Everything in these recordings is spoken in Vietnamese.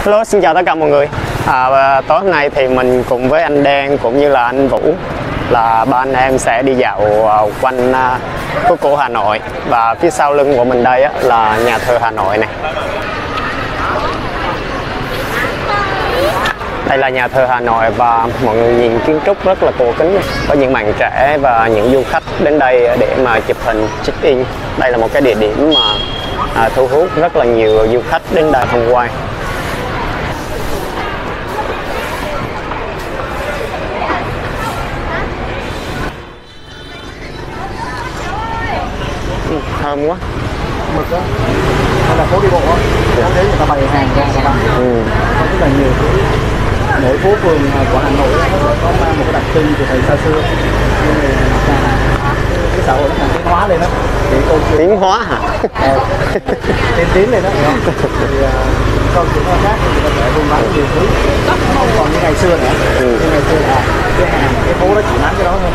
Hello, xin chào tất cả mọi người. Và tối hôm nay thì mình cùng với anh Đen cũng như là anh Vũ là ba anh em sẽ đi dạo quanh phố cổ Hà Nội. Và phía sau lưng của mình đây á, là nhà thờ Hà Nội này. Đây là nhà thờ Hà Nội và mọi người nhìn kiến trúc rất là cổ kính. Có những bạn trẻ và những du khách đến đây để mà chụp hình check-in. Đây là một cái địa điểm mà thu hút rất là nhiều du khách đến đây tham quan. Thơm quá. Mực đó, đây là phố đi bộ á, phố đấy người ta bày hàng ra người ta có rất là nhiều thứ. Mỗi phố phường của Hà Nội nó sẽ có mang một cái đặc trưng từ thời xa xưa, nhưng mà cái xã hội nó càng tiến hóa lên đó, thì câu chuyện Tiến hóa hả? tiến lên đó, hiểu không? Thì câu chuyện nó khác, thì người ta sẽ buôn bán nhiều thứ, không còn như ngày xưa nữa. Như ngày xưa là cái phố đó chỉ bán cái đó thôi.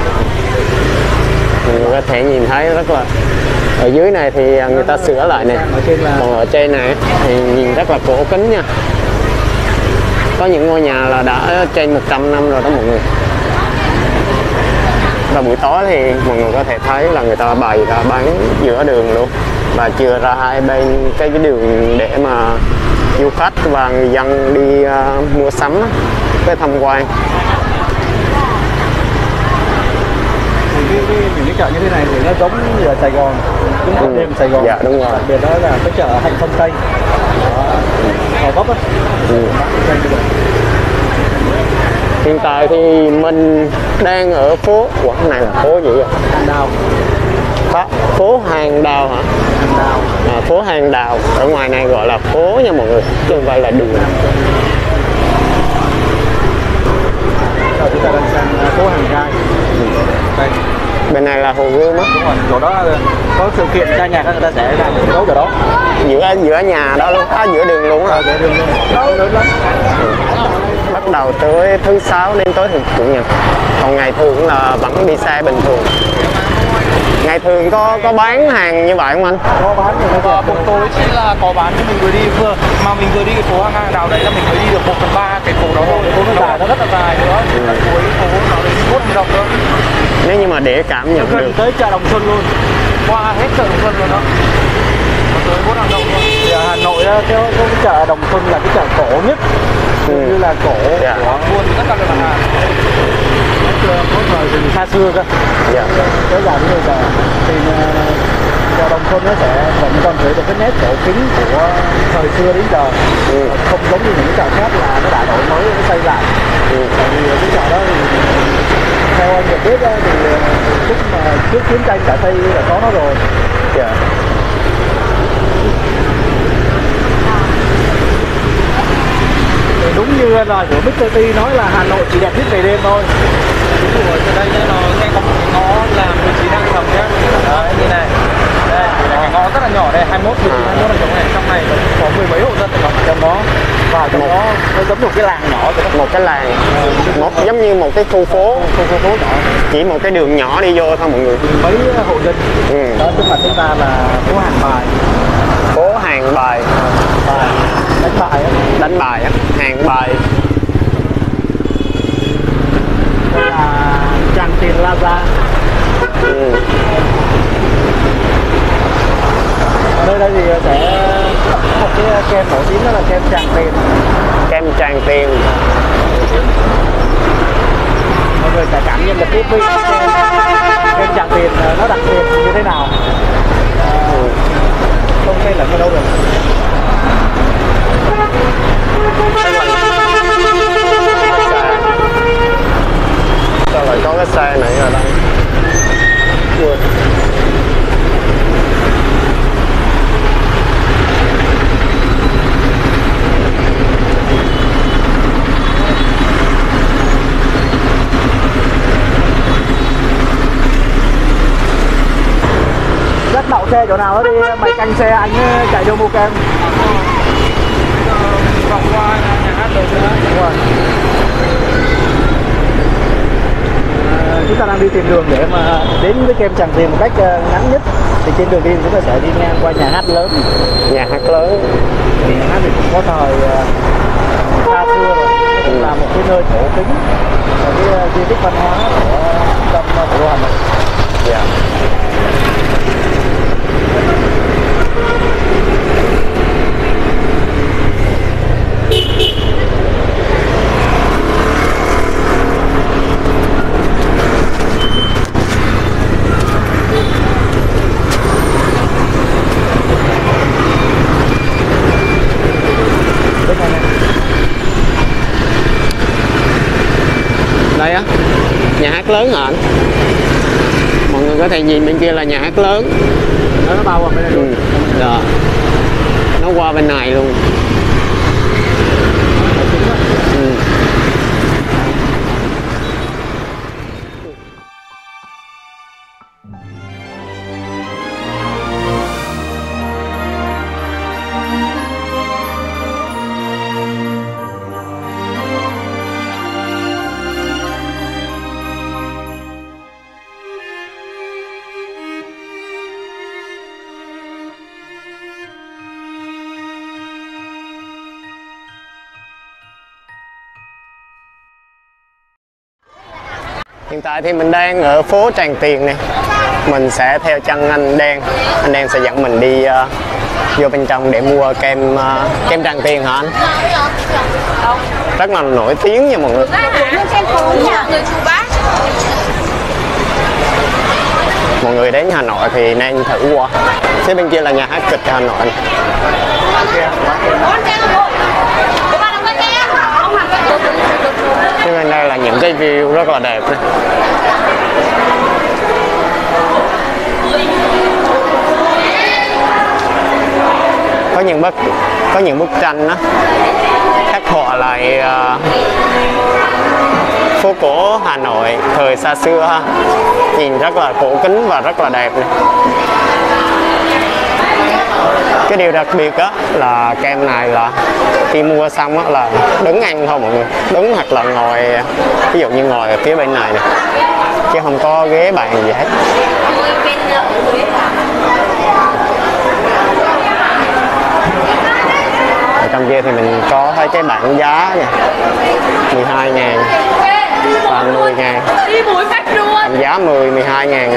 Mình có thể nhìn thấy rất là ở dưới này thì người ta sửa lại này, còn ở trên này thì nhìn rất là cổ kính nha. Có những ngôi nhà là đã trên 100 năm rồi đó mọi người. Và buổi tối thì mọi người có thể thấy là người ta bày ra bán giữa đường luôn, và chừa ra hai bên cái đường để mà du khách và người dân đi mua sắm với tham quan. Những cái chợ như thế này thì nó giống như ở Sài Gòn, chúng ta đêm Sài Gòn. Dạ đúng rồi. Đặc biệt đó là cái chợ Hạnh Phong Tây ở Gò Vấp á. Hiện tại thì mình đang ở phố, cái này là phố gì vậy? Hàng Đào. Phố Hàng Đào hả? Hàng Đào. Phố Hàng Đào, ở ngoài này gọi là phố nha mọi người, chứ không phải là đường. Rồi chúng ta đang sang phố Hàng Gai. Đây. Bên này là Hồ Gươm á. Đúng rồi, chỗ đó có sự kiện ca nhạc người ta sẽ làm thi đấu ở đó. Giữa nhà đó luôn, giữa đường luôn á. Giữa đường luôn. Lớn lắm. Bắt đầu tới thứ Sáu đến tối Chủ nhật. Còn ngày thường là vẫn đi xe bình thường. Ngày thường có bán hàng như vậy không anh? Có bán thì nó buổi tối chỉ là có bán cho mình vừa đi mình vừa đi cái phố Hàng Đào đấy là mình mới đi được 1/3 cái phố đó thôi. Phố nó dài, nó rất là dài nữa. Cuối phố nó đến 1 đồng nữa. Nếu như mà để cảm nhận được tới chợ Đồng Xuân luôn, Qua hết chợ Đồng Xuân luôn đó. Tới 4 đồng luôn. Thì ở Hà Nội cái chợ Đồng Xuân là cái chợ cổ nhất, như là cổ của buôn tất cả các mặt hàng. Có thời từ xa xưa cơ, kéo dài đến bây giờ. Thì chợ Đồng Xuân nó sẽ vẫn còn giữ được cái nét cổ kính của thời xưa đến giờ, không giống như những cái chợ khác là nó đã đổi mới, nó xây lại. Tại vì cái chợ đó thì theo anh được biết thì lúc mà trước chiến tranh đã xây là có nó rồi. Đúng như lời của Mr. T nói là Hà Nội chỉ đẹp nhất về đêm thôi. Đúng rồi, ở đây nó ngay có một cái ngõ là 19 Hàng Thầm nhá. Đấy, như này. Đây, cái ngõ rất là nhỏ đây, 21 là trong này. Trong này có 10 mấy hộ dân ở trong đó. Và trong đó nó giống một cái làng nhỏ vậy đó. một cái làng, giống như một cái khu phố nhỏ, chỉ một cái đường nhỏ đi vô thôi mọi người. Mấy hộ dân. Đó trước mặt chúng ta là phố Hàng Bài. Phố Hàng Bài. Đánh bài á, Hàng Bài. Đây là Tràng Tiền Plaza. Ở đây thì sẽ một cái kem nổi tiếng đó là kem Tràng Tiền. Kem Tràng Tiền. Mọi người sẽ cảm nhận được cái vị kem Tràng Tiền nó đặc biệt như thế nào. Không thể là cái đâu được. Sao lại có cái xe này ở đây? Dắt đậu xe chỗ nào đó đi, mày canh xe anh chạy vô mua kem. Vòng qua nhà hát rồi nữa. Đúng rồi. Chúng ta đang đi tìm đường để mà đến với kem Tràng Tiền một cách ngắn nhất. Thì trên đường đi chúng ta sẽ đi ngang qua nhà hát lớn. Nhà hát lớn. Thì nhà hát thì cũng có thời cái nơi cổ kính và cái di tích văn hóa của trung tâm thủ đô Hà Nội. Dạ. Đây á, nhà hát lớn hả anh? Mọi người có thể nhìn bên kia là nhà hát lớn. Nó bao qua bên đây luôn. Dạ. Nó qua bên này luôn. Ừ. Hiện tại thì mình đang ở phố Tràng Tiền này. Mình sẽ theo chân anh Đen. Anh Đen sẽ dẫn mình đi vô bên trong để mua kem kem Tràng Tiền hả anh? Rất là nổi tiếng nha mọi người. Mọi người đến Hà Nội thì nên thử qua. Phía bên kia là nhà hát kịch Hà Nội. Phía bên đây là những cái view rất là đẹp này. Có những bức tranh đó khắc họa lại phố cổ Hà Nội thời xa xưa ha. Nhìn rất là cổ kính và rất là đẹp này. Cái điều đặc biệt á là kem này là khi mua xong á là đứng ăn thôi mọi người, đứng hoặc là ngồi, ví dụ như ngồi ở phía bên này nè, chứ không có ghế bàn gì hết. Ở trong kia thì mình có thấy cái bảng giá nha, 12.000, 30.000, tầm giá 12.000.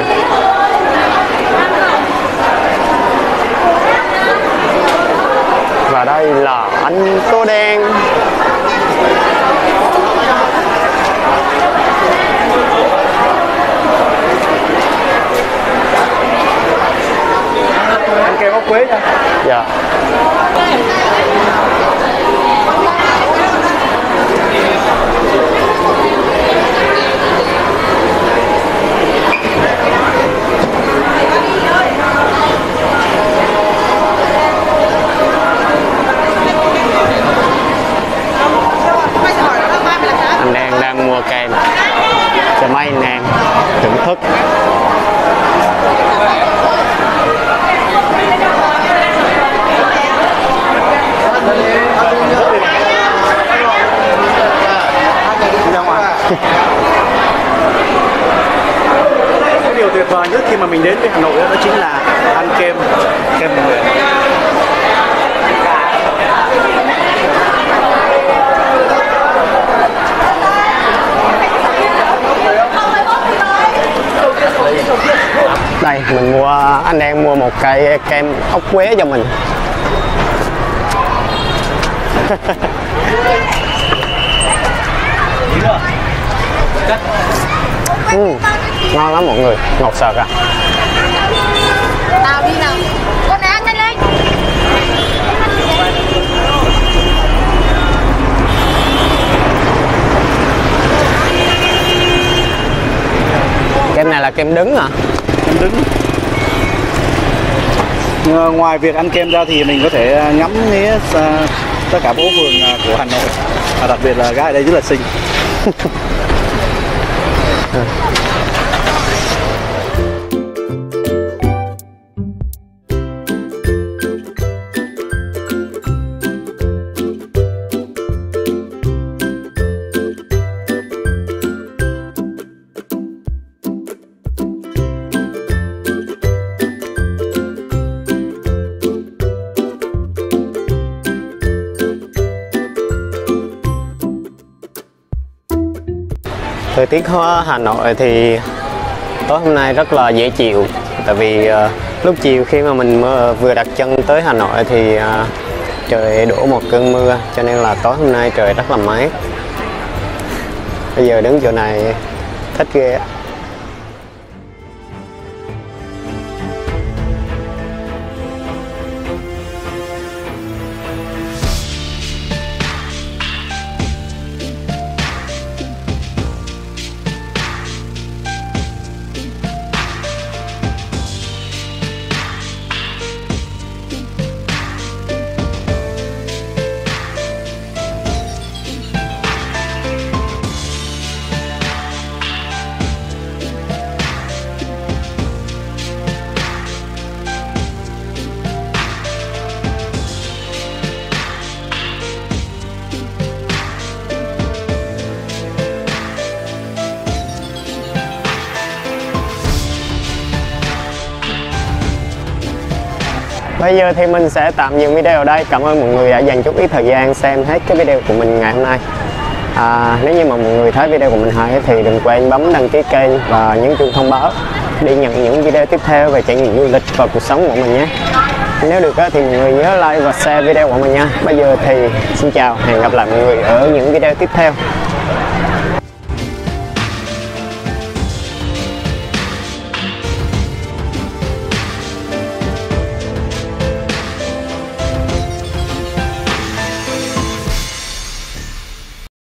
Và đây là anh Tô Đen. Ăn kem ốc quế nha. Dạ. Anh đang mua kem cho mấy anh em thưởng thức. Cái điều tuyệt vời nhất khi mà mình đến với Hà Nội đó chính là ăn kem Hà Nội. Đây anh đang mua một cây kem ốc quế cho mình. Ngon lắm mọi người, ngọt sợt à. Nào đi nào, con này ăn nhanh lên. Kem này là kem đứng hả? Kem đứng. Ngoài việc ăn kem ra thì mình có thể ngắm nghía tất cả phố phường của Hà Nội, và đặc biệt là gái ở đây rất là xinh. Thời tiết ở Hà Nội thì tối hôm nay rất là dễ chịu. Tại vì lúc chiều khi mà mình vừa đặt chân tới Hà Nội thì trời đổ một cơn mưa, cho nên là tối hôm nay trời rất là mát. Bây giờ đứng chỗ này thích ghê á. Bây giờ thì mình sẽ tạm dừng video ở đây. Cảm ơn mọi người đã dành chút ít thời gian xem hết cái video của mình ngày hôm nay. Nếu như mà mọi người thấy video của mình hay thì đừng quên bấm đăng ký kênh và nhấn chuông thông báo để nhận những video tiếp theo về trải nghiệm du lịch và cuộc sống của mình nhé. Nếu được thì mọi người nhớ like và share video của mình nha. Bây giờ thì xin chào, hẹn gặp lại mọi người ở những video tiếp theo.